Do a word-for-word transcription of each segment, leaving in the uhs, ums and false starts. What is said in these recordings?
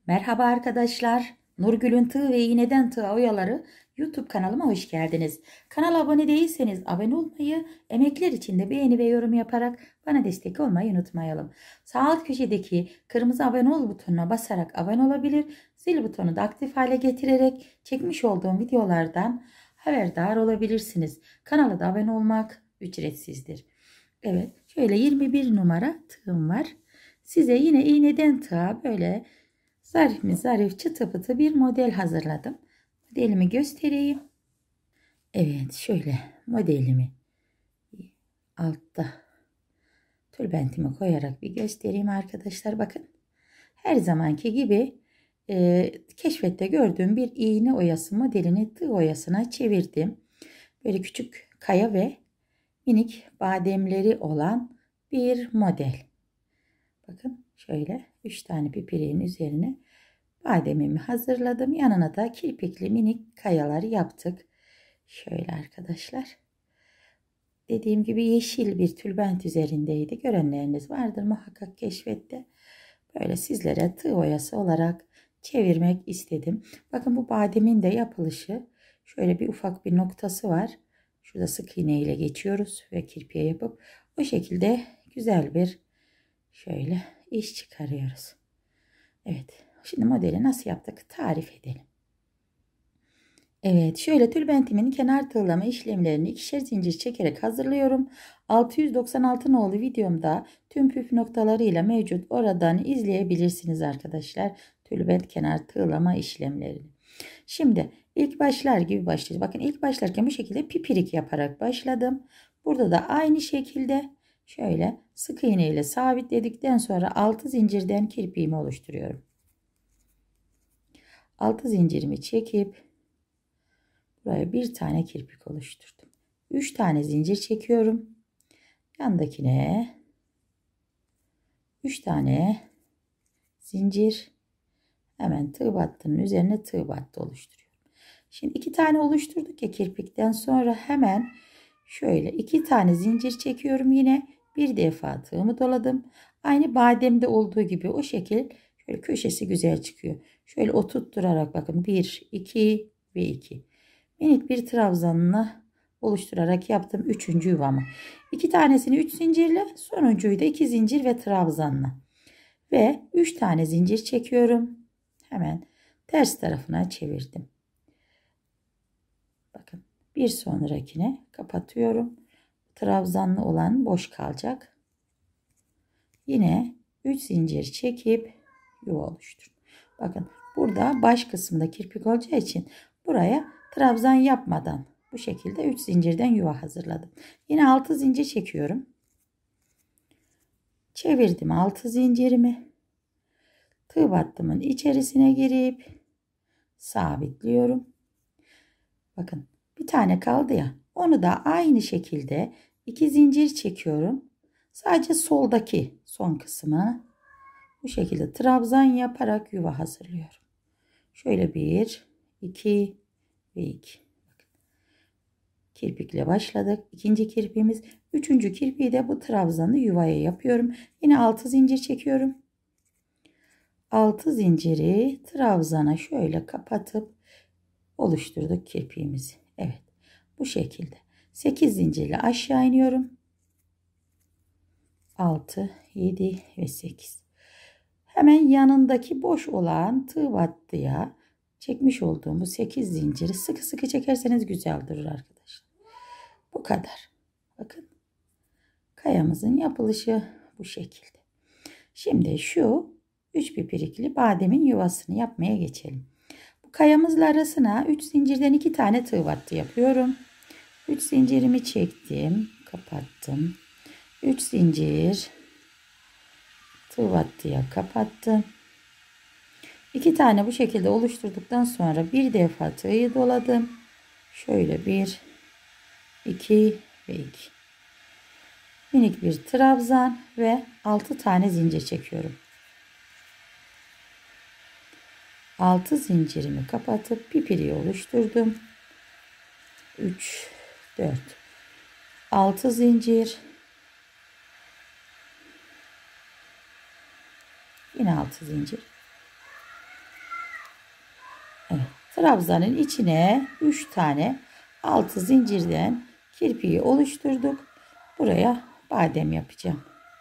Merhaba arkadaşlar. Nurgül'ün Tığ ve İğneden Tığ Oyaları YouTube kanalıma hoş geldiniz. Kanala abone değilseniz abone olmayı, emekler için de beğeni ve yorum yaparak bana destek olmayı unutmayalım. Sağ alt köşedeki kırmızı abone ol butonuna basarak abone olabilir, zil butonu da aktif hale getirerek çekmiş olduğum videolardan haberdar olabilirsiniz. Kanala da abone olmak ücretsizdir. Evet, şöyle yirmi bir numara tığım var. Size yine iğneden tığa böyle zarif mi zarif çıtı pıtı bir model hazırladım. Modelimi göstereyim. Evet, şöyle modelimi altta tülbentimi koyarak bir göstereyim arkadaşlar. Bakın, her zamanki gibi e, keşfette gördüğüm bir iğne oyası modelini tığ oyasına çevirdim. Böyle küçük kaya ve minik bademleri olan bir model. Bakın, şöyle üç tane pipiriğin üzerine bademimi hazırladım. Yanına da kirpikli minik kayalar yaptık. Şöyle arkadaşlar. Dediğim gibi yeşil bir tülbent üzerindeydi. Görenleriniz vardır muhakkak keşfette. Böyle sizlere tığ oyası olarak çevirmek istedim. Bakın, bu bademin de yapılışı şöyle bir ufak bir noktası var. Şurada sık iğne ile geçiyoruz ve kirpiğe yapıp o şekilde güzel bir şöyle iş çıkarıyoruz. Evet. Şimdi modeli nasıl yaptık tarif edelim. Evet, şöyle tülbentimin kenar tığlama işlemlerini ikişer zincir çekerek hazırlıyorum. altı yüz doksan altı nolu videomda tüm püf noktalarıyla mevcut. Oradan izleyebilirsiniz arkadaşlar. Tülbent kenar tığlama işlemlerini. Şimdi ilk başlar gibi başlayacağız. Bakın, ilk başlarken bu şekilde pipirik yaparak başladım. Burada da aynı şekilde şöyle sık iğne ile sabitledikten sonra altı zincirden kirpiğimi oluşturuyorum. altı zincirimi çekip buraya bir tane kirpik oluşturdum. üç tane zincir çekiyorum. Yandakine üç tane zincir, hemen tığ battının üzerine tığ battı oluşturuyorum. Şimdi iki tane oluşturduk ya kirpikten sonra, hemen şöyle iki tane zincir çekiyorum. Yine bir defa tığımı doladım. Aynı bademde olduğu gibi o şekil şöyle köşesi güzel çıkıyor. Şöyle oturtturarak bakın, bir iki ve iki. Minik bir trabzanla oluşturarak yaptım üçüncü yuvamı. iki tanesini üç zincirle, sonuncuyu da iki zincir ve trabzanla. Ve üç tane zincir çekiyorum. Hemen ters tarafına çevirdim. Bakın, bir sonrakine kapatıyorum. Trabzanlı olan boş kalacak. Yine üç zincir çekip yuva oluştur. Bakın, burada baş kısmında kirpik olacağı için buraya trabzan yapmadan bu şekilde üç zincirden yuva hazırladım. Yine altı zincir çekiyorum. Çevirdim altı zincirimi. Tığ battımın içerisine girip sabitliyorum. Bakın, bir tane kaldı ya, onu da aynı şekilde iki zincir çekiyorum. Sadece soldaki son kısmı bu şekilde trabzan yaparak yuva hazırlıyorum. Şöyle bir, iki ve iki. Bakın, kirpikle başladık. İkinci kirpiğimiz, üçüncü kirpiği de bu trabzanı yuvaya yapıyorum. Yine altı zincir çekiyorum. altı zinciri trabzana şöyle kapatıp oluşturduk kirpiğimizi. Evet, bu şekilde sekiz zincirle aşağı iniyorum. altı, yedi ve sekiz. Hemen yanındaki boş olan tığ battıya çekmiş olduğum bu sekiz zinciri sıkı sıkı çekerseniz güzel durur arkadaşlar. Bu kadar. Bakın, kayamızın yapılışı bu şekilde. Şimdi şu üç pipirikli bademin yuvasını yapmaya geçelim. Bu kayamızla arasına üç zincirden iki tane tığ battı yapıyorum. üç zincirimi çektim, kapattım. üç zincir, tığ battıya kapattım. iki tane bu şekilde oluşturduktan sonra bir defa tığı doladım. Şöyle bir, iki ve iki. Minik bir trabzan ve altı tane zincir çekiyorum. altı zincirimi kapatıp pipiriği oluşturdum. üç, dört. altı zincir. Yine altı zincir. trabzanın içine üç tane altı zincirden kirpiği oluşturduk. Buraya badem yapacağım.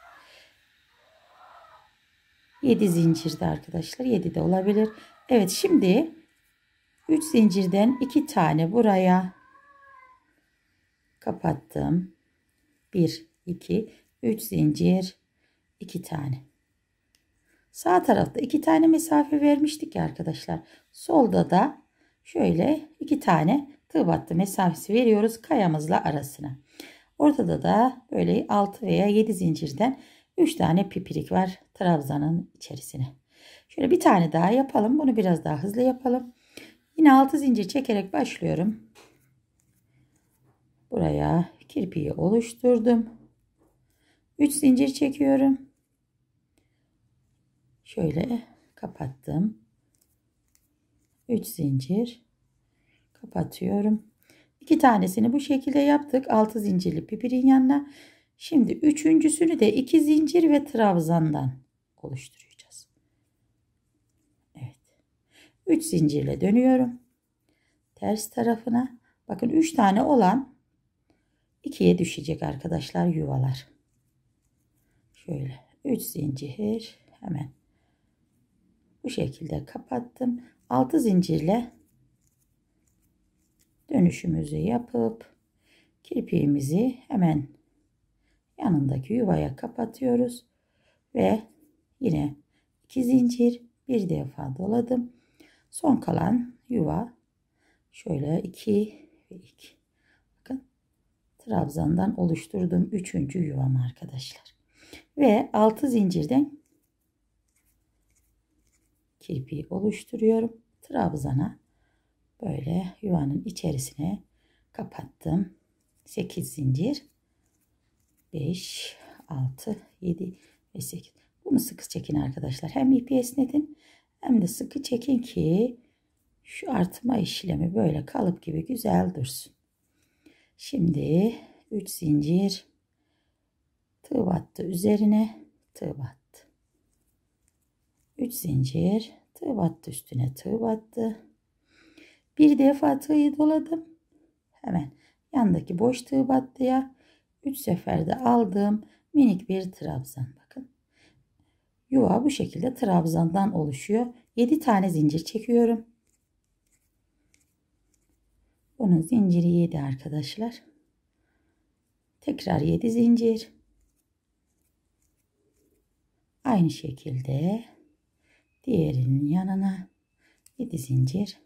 yedi zincirde arkadaşlar. yedi de olabilir. Evet, şimdi üç zincirden iki tane buraya kapattım. bir, iki, üç zincir, iki tane. Sağ tarafta iki tane mesafe vermiştik ya arkadaşlar. Solda da şöyle iki tane tığ battı mesafesi veriyoruz kayamızla arasına. Ortada da böyle altı veya yedi zincirden üç tane pipirik var trabzanın içerisine. Şöyle bir tane daha yapalım. Bunu biraz daha hızlı yapalım. Yine altı zincir çekerek başlıyorum. Buraya kirpiği oluşturdum. üç zincir çekiyorum. Şöyle kapattım. üç zincir kapatıyorum. iki tanesini bu şekilde yaptık. altı zincirli pipirin yanına. Şimdi üçüncüsünü de iki zincir ve trabzandan oluşturacağız. Evet. üç zincirle dönüyorum. Ters tarafına. Bakın üç tane olan ikiye düşecek arkadaşlar yuvalar. Şöyle üç zincir hemen bu şekilde kapattım. altı zincirle dönüşümüzü yapıp kirpiğimizi hemen yanındaki yuvaya kapatıyoruz ve yine iki zincir bir defa doladım. Son kalan yuva şöyle iki ve iki. Bakın trabzandan oluşturduğum üçüncü yuvam arkadaşlar. Ve altı zincirden kirpiği oluşturuyorum. Trabzana böyle yuvanın içerisine kapattım. sekiz zincir. beş, altı, yedi ve sekiz. Bunu sıkı çekin arkadaşlar. Hem ipi esnetin hem de sıkı çekin ki şu artma işlemi böyle kalıp gibi güzel dursun. Şimdi üç zincir tığ battı üzerine tığ battı. üç zincir tığ battı üstüne tığ battı. Bir defa tığı doladım. Hemen yandaki boş tığ battıya üç seferde aldığım minik bir trabzan. Bakın. Yuva bu şekilde trabzandan oluşuyor. yedi tane zincir çekiyorum. Bunun zinciri yedi arkadaşlar. Tekrar yedi zincir. Aynı şekilde diğerinin yanına yedi zincir.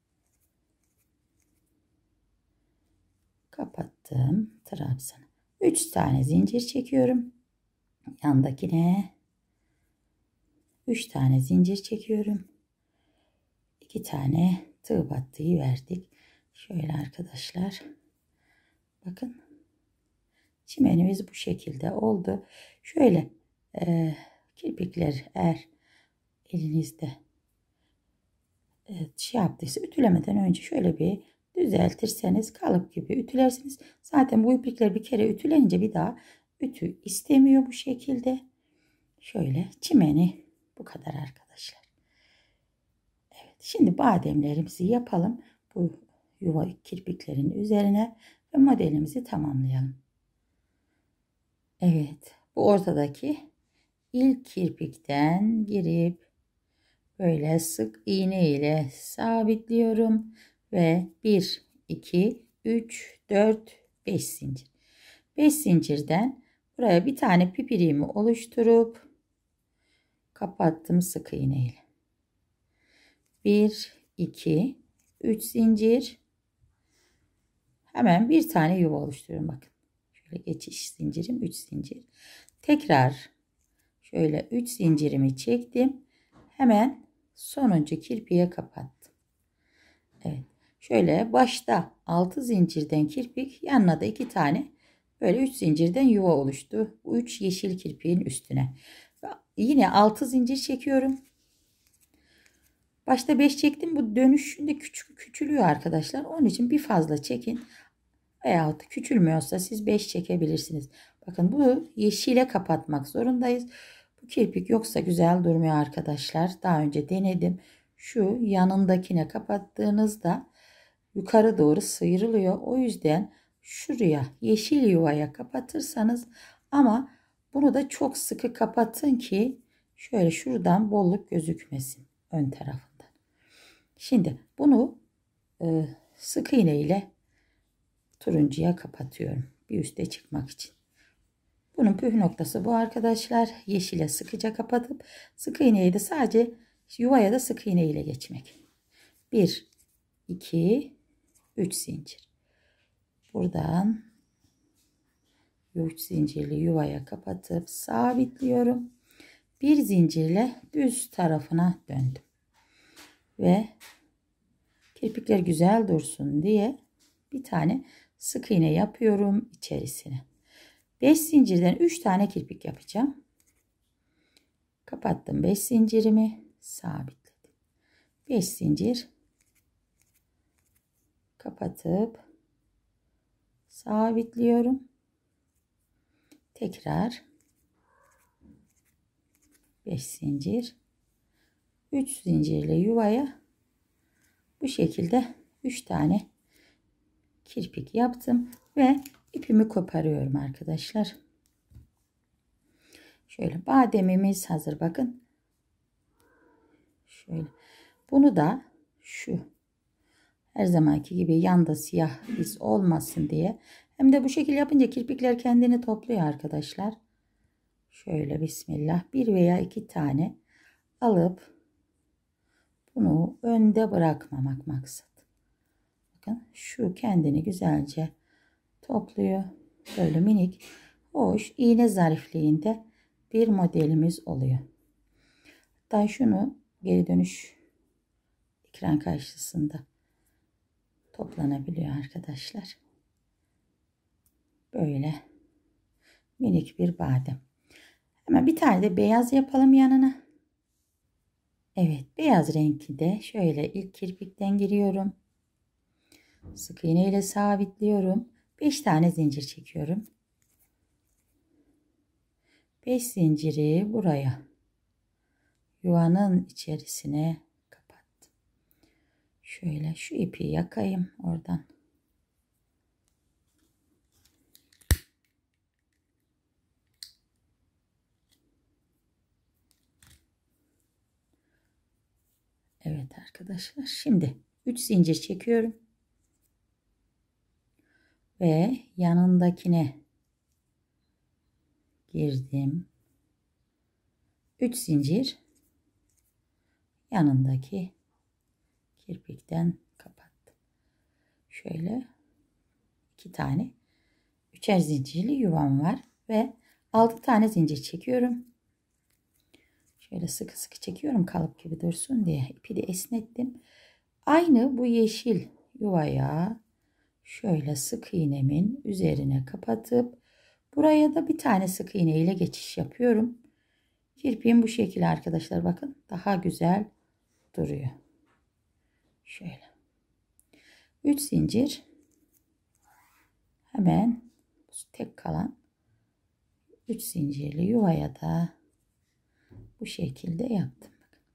Kapattım trabzanı. üç tane zincir çekiyorum. Yandakine üç tane zincir çekiyorum. iki tane tığ battığı verdik. Şöyle arkadaşlar. Bakın. Çimenimiz bu şekilde oldu. Şöyle e, kirpikler eğer elinizde e, şey yaptıysa ütülemeden önce şöyle bir düzeltirseniz kalıp gibi ütülersiniz. Zaten bu iplikler bir kere ütülenince bir daha ütü istemiyor bu şekilde. Şöyle çimeni bu kadar arkadaşlar. Evet, şimdi bademlerimizi yapalım. Bu yuva kirpiklerin üzerine ve modelimizi tamamlayalım. Evet, bu ortadaki ilk kirpikten girip böyle sık iğne ile sabitliyorum ve bir, iki, üç, dört, beş zincir. beş zincirden buraya bir tane pipiriğimi oluşturup kapattım sık iğne ile. bir, iki, üç zincir. Hemen bir tane yuva oluşturuyorum bakın. Şöyle geçiş zincirim üç zincir. Tekrar şöyle üç zincirimi çektim. Hemen sonuncu kirpiğe kapattım. Evet. Şöyle başta altı zincirden kirpik, yanına da iki tane böyle üç zincirden yuva oluştu. Bu üç yeşil kirpiğin üstüne. Yine altı zincir çekiyorum. Başta beş çektim. Bu dönüşünde küçük küçülüyor arkadaşlar. Onun için bir fazla çekin. Veyahut küçülmüyorsa siz beş çekebilirsiniz. Bakın bu yeşile kapatmak zorundayız. Bu kirpik yoksa güzel durmuyor arkadaşlar. Daha önce denedim. şu yanındakine kapattığınızda yukarı doğru sıyrılıyor. O yüzden şuraya yeşil yuvaya kapatırsanız, ama bunu da çok sıkı kapatın ki şöyle şuradan bolluk gözükmesin ön tarafından. Şimdi bunu e, sık iğne ile turuncuya kapatıyorum bir üste çıkmak için. Bunun püf noktası bu arkadaşlar. Yeşile sıkıca kapatıp sık iğneyi de sadece yuvaya da sık iğne ile geçmek. bir iki üç zincir. Buradan üç zincirli yuvaya kapatıp sabitliyorum. Bir zincirle düz tarafına döndüm. Ve kirpikler güzel dursun diye bir tane sık iğne yapıyorum içerisine. beş zincirden üç tane kirpik yapacağım. Kapattım beş zincirimi, sabitledim. beş zincir kapatıp sabitliyorum. Tekrar beş zincir, üç zincirle yuvaya bu şekilde üç tane kirpik yaptım ve ipimi koparıyorum arkadaşlar. Şöyle bademimiz hazır, bakın. Şöyle. Bunu da şu her zamanki gibi yanda siyah iz olmasın diye, hem de bu şekilde yapınca kirpikler kendini topluyor arkadaşlar. Şöyle bismillah bir veya iki tane alıp bunu önde bırakmamak maksat. Bakın şu kendini güzelce topluyor. Böyle minik, hoş, iğne zarifliğinde bir modelimiz oluyor. Hatta şunu geri dönüş ekran karşısında toplanabiliyor arkadaşlar. Böyle minik bir badem. Hemen bir tane de beyaz yapalım yanına. Evet, beyaz renkli de şöyle ilk kirpikten giriyorum. Sık iğne ile sabitliyorum. beş tane zincir çekiyorum. beş zinciri buraya yuvanın içerisine kapattım. Şöyle şu ipi yakayım oradan. Evet arkadaşlar, şimdi üç zincir çekiyorum ve yanındakine girdim. üç zincir yanındaki kirpikten kapattım. Şöyle iki tane üçer zincirli yuvam var ve altı tane zincir çekiyorum. Şöyle sıkı sıkı çekiyorum kalıp gibi dursun diye. İpi de esnettim. Aynı bu yeşil yuvaya şöyle sık iğnemin üzerine kapatıp buraya da bir tane sık iğne ile geçiş yapıyorum. Kirpiğim bu şekilde arkadaşlar, bakın daha güzel duruyor. Şöyle üç zincir, hemen tek kalan üç zincirli yuvaya da bu şekilde yaptım.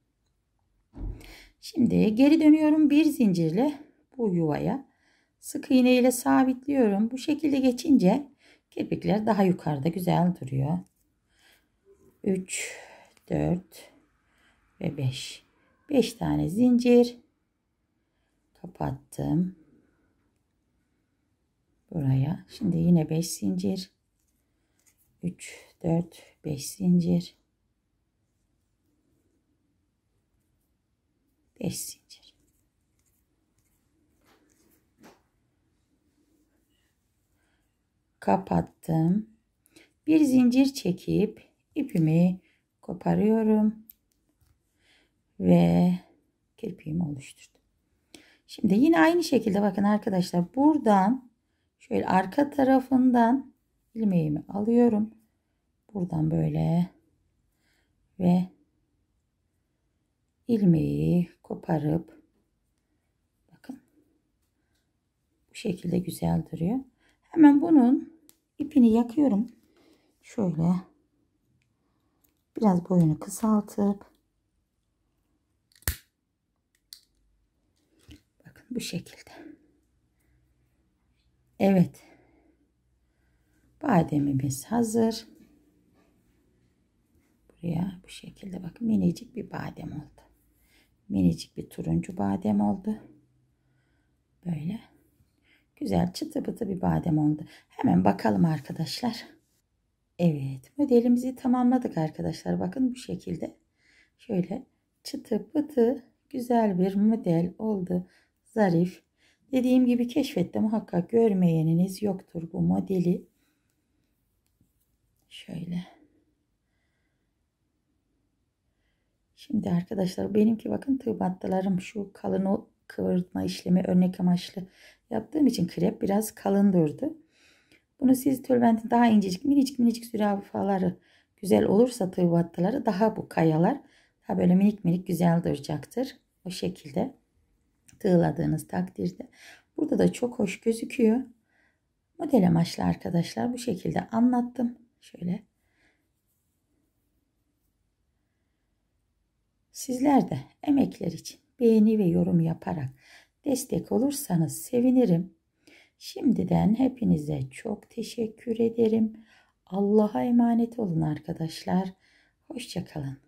Şimdi geri dönüyorum, bir zincirle bu yuvaya sık iğne ile sabitliyorum. Bu şekilde geçince kirpikler daha yukarıda güzel duruyor. üç, dört ve beş. beş tane zincir kapattım. Buraya. Şimdi yine beş zincir. üç, dört, beş zincir. beş zincir. Kapattım. Bir zincir çekip ipimi koparıyorum ve kirpiğimi oluşturdum. Şimdi yine aynı şekilde bakın arkadaşlar, buradan şöyle arka tarafından ilmeğimi alıyorum. Buradan böyle ve ilmeği koparıp bakın bu şekilde güzel duruyor. Hemen bunun ipini yakıyorum. Şöyle biraz boyunu kısaltıp bu şekilde. Evet. Bademimiz hazır. Buraya bu şekilde bakın minicik bir badem oldu. Minicik bir turuncu badem oldu. Böyle güzel çıtı pıtı bir badem oldu. Hemen bakalım arkadaşlar. Evet, modelimizi tamamladık arkadaşlar. Bakın bu şekilde. Şöyle çıtı pıtı güzel bir model oldu. Zarif. Dediğim gibi keşfette muhakkak görmeyeniniz yoktur bu modeli. Şöyle. Şimdi arkadaşlar benimki bakın tığ battılarım şu kalın o kıvırtma işlemi örnek amaçlı yaptığım için krep biraz kalın durdu. Bunu siz tülbentin daha incecik minicik minicik zürafaları güzel olursa tığ battıları daha bu kayalar daha böyle minik minik güzel duracaktır. O şekilde tığladığınız takdirde. Burada da çok hoş gözüküyor. Model amaçlı arkadaşlar bu şekilde anlattım. Şöyle. Sizler de emekler için beğeni ve yorum yaparak destek olursanız sevinirim. Şimdiden hepinize çok teşekkür ederim. Allah'a emanet olun arkadaşlar. Hoşça kalın.